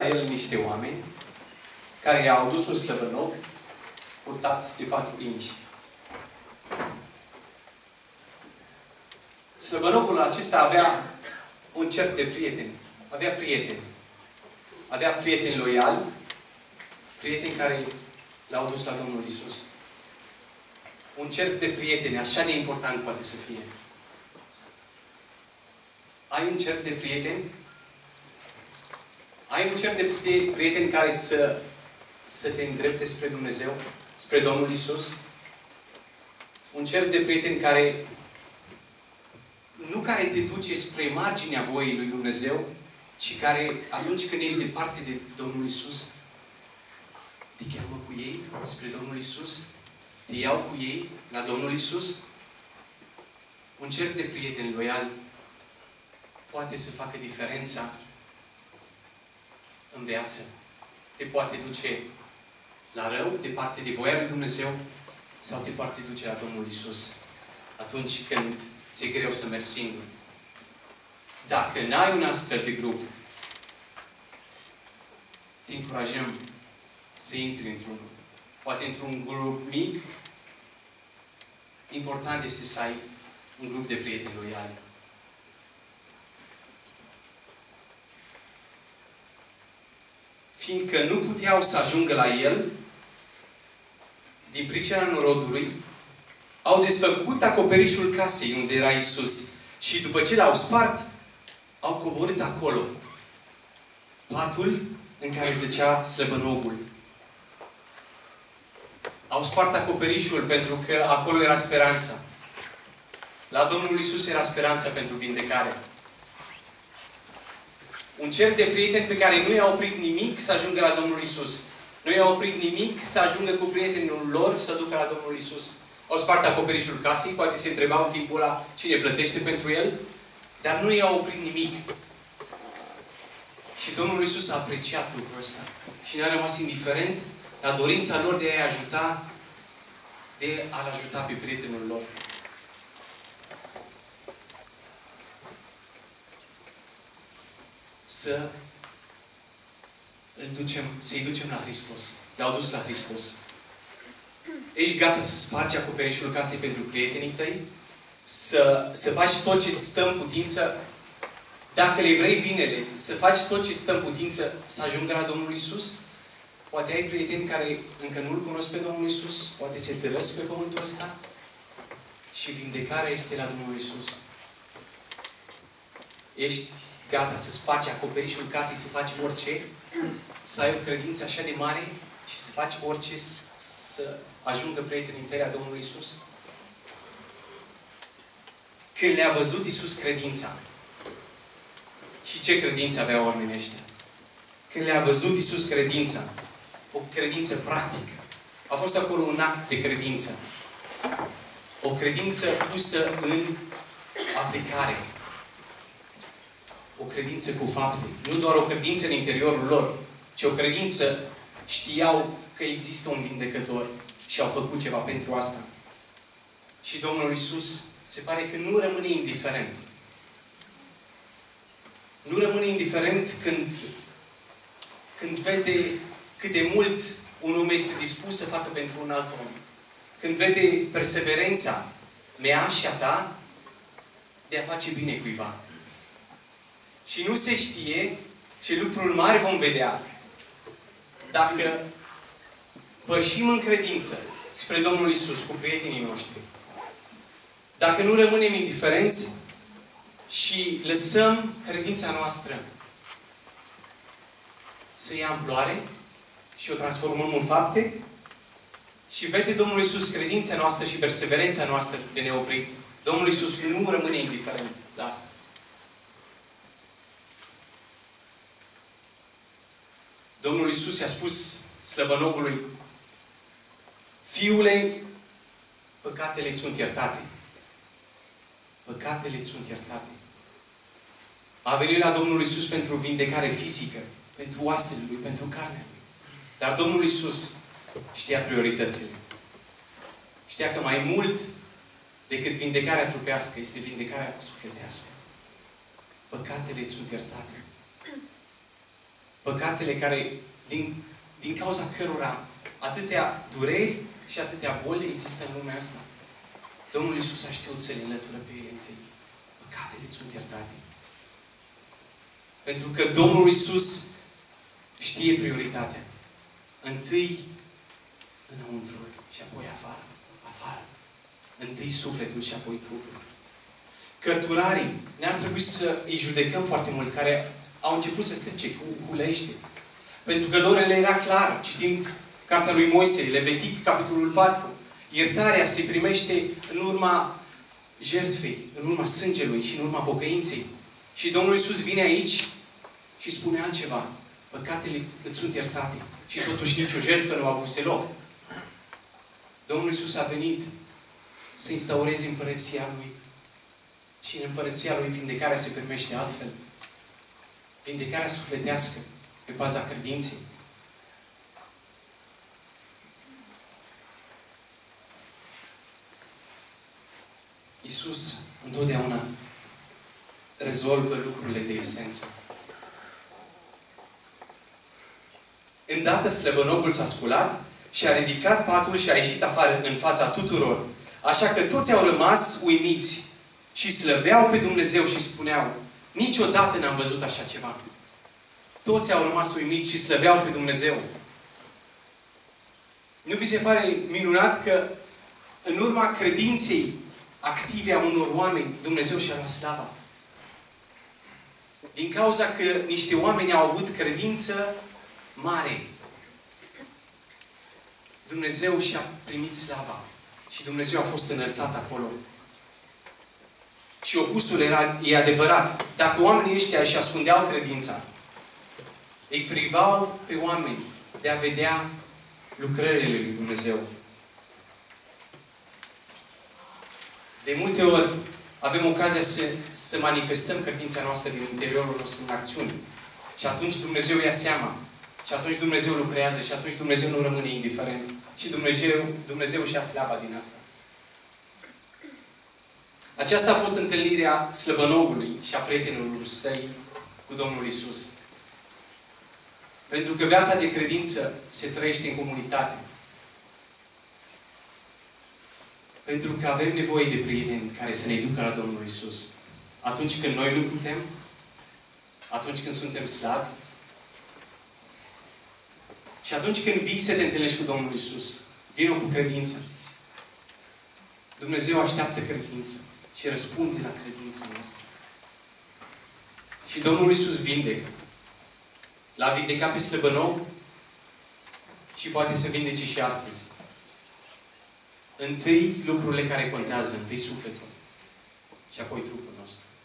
el niște oameni care i-au adus un slăbănoc purtat de 4 inși. Slăbănocul acesta avea un cerc de prieteni. Avea prieteni. Avea prieteni loiali, prieteni care l-au dus la Domnul Iisus. Un cerc de prieteni, așa de important poate să fie. Ai un cerc de prieteni? Ai un cerc de prieteni care să te îndrepte spre Dumnezeu, spre Domnul Iisus? Un cerc de prieteni care nu care te duce spre marginea voii lui Dumnezeu, ci care, atunci când ești departe de Domnul Iisus, te cheamă cu ei spre Domnul Iisus, te iau cu ei la Domnul Iisus. Un cerc de prieteni loiali poate să facă diferența în viață. Te poate duce la rău, departe de voia lui Dumnezeu, sau te poate duce la Domnul Iisus atunci când ți-e greu să mergi singur. Dacă n-ai un astfel de grup, te încurajăm să intri într-unul. Poate într-un grup mic. Important este să ai un grup de prieteni loiali. Fiindcă nu puteau să ajungă la el, din pricina norodului, au desfăcut acoperișul casei unde era Iisus. Și după ce l-au spart, au coborât acolo patul în care zăcea slăbănogul. Au spart acoperișul pentru că acolo era speranța. La Domnul Iisus era speranța pentru vindecare. Un cerc de prieteni pe care nu i-a oprit nimic să ajungă la Domnul Iisus. Nu i-a oprit nimic să ajungă cu prietenul lor să ducă la Domnul Iisus. Au spart acoperișul casei, poate se întrebau în timpul ăla cine plătește pentru el, dar nu i-a oprit nimic. Și Domnul Iisus a apreciat lucrul ăsta. Și n-a rămas indiferent la dorința lor de a-i ajuta, de a-l ajuta pe prietenul lor. Să-i ducem la Hristos. Le-au dus la Hristos. Ești gata să spargi acoperișul casei pentru prietenii tăi? Să faci tot ce-ți stă în putință? Dacă le vrei binele, să faci tot ce-ți stă în putință să ajungă la Domnul Iisus? Poate ai prieteni care încă nu-L cunosc pe Domnul Iisus, poate se târăsc pe pământul ăsta și vindecarea este la Domnul Iisus. Ești gata să spargi acoperișul casei, să faci orice, să ai o credință așa de mare și să faci orice să ajungă prietenii tăi la Domnul Iisus? Când le-a văzut Iisus credința, și ce credință aveau oamenii ăștia? Când le-a văzut Iisus credința, o credință practică, a fost acolo un act de credință. O credință pusă în aplicare. O credință cu fapte. Nu doar o credință în interiorul lor, ci o credință, știau că există un vindecător și au făcut ceva pentru asta. Și Domnul Iisus se pare că nu rămâne indiferent. Nu rămâne indiferent când vede cât de mult un om este dispus să facă pentru un alt om. Când vede perseverența mea și a ta de a face bine cuiva. Și nu se știe ce lucruri mari vom vedea dacă pășim în credință spre Domnul Iisus cu prietenii noștri. Dacă nu rămânem indiferenți și lăsăm credința noastră să ia amploare și o transformăm în fapte și vede Domnul Iisus credința noastră și perseverența noastră de neoprit. Domnul Iisus nu rămâne indiferent la asta. Domnul Iisus i-a spus slăbănogului: Fiule, păcatele îți sunt iertate. Păcatele îți sunt iertate. A venit la Domnul Iisus pentru vindecare fizică, pentru oasele Lui, pentru carnea Lui. Dar Domnul Iisus știa prioritățile. Știa că mai mult decât vindecarea trupească este vindecarea sufletească. Păcatele îți sunt iertate. Păcatele care, din cauza cărora atâtea dureri și atâtea boli există în lumea asta. Domnul Iisus a știut să le înlătură pe ele întâi. Păcatele sunt iertate. Pentru că Domnul Iisus știe prioritatea. Întâi înăuntrul și apoi afară. Afară. Întâi sufletul și apoi trupul. Cărturarii, ne-ar trebui să îi judecăm foarte mult, care au început să strice hulește. Pentru că lor le era clar, citind Cartea lui Moise, Levitic, capitolul 4. Iertarea se primește în urma jertfei, în urma sângelui și în urma pocăinței. Și Domnul Iisus vine aici și spune altceva. Păcatele îți sunt iertate. Și totuși nicio jertfă nu a avut loc. Domnul Iisus a venit să instaureze împărăția Lui. Și în împărăția Lui vindecarea se primește altfel. Vindecarea sufletească, pe baza credinței. Iisus întotdeauna rezolvă lucrurile de esență. Îndată slăbănogul s-a sculat și a ridicat patul și a ieșit afară în fața tuturor. Așa că toți au rămas uimiți și slăveau pe Dumnezeu și spuneau: niciodată n-am văzut așa ceva. Toți au rămas uimiți și slăveau pe Dumnezeu. Nu vi se pare minunat că în urma credinței active a unor oameni, Dumnezeu și-a luat slava? Din cauza că niște oameni au avut credință mare, Dumnezeu și-a primit slava. Și Dumnezeu a fost înălțat acolo. Și opusul e adevărat. Dacă oamenii ăștia își ascundeau credința, îi privau pe oameni de a vedea lucrările lui Dumnezeu. De multe ori avem ocazia să manifestăm credința noastră din interiorul nostru în acțiuni. Și atunci Dumnezeu ia seama. Și atunci Dumnezeu lucrează. Și atunci Dumnezeu nu rămâne indiferent. Și Dumnezeu și-a slava din asta. Aceasta a fost întâlnirea slăbănogului și a prietenilor săi cu Domnul Iisus. Pentru că viața de credință se trăiește în comunitate. Pentru că avem nevoie de prieteni care să ne ducă la Domnul Iisus. Atunci când noi nu putem, atunci când suntem slabi, și atunci când vii să te întâlnești cu Domnul Iisus, vină cu credință. Dumnezeu așteaptă credință și răspunde la credința noastră. Și Domnul Iisus vindecă. L-a vindecat pe slăbănog și poate să vindece și astăzi. Întâi lucrurile care contează, întâi sufletul și apoi trupul nostru.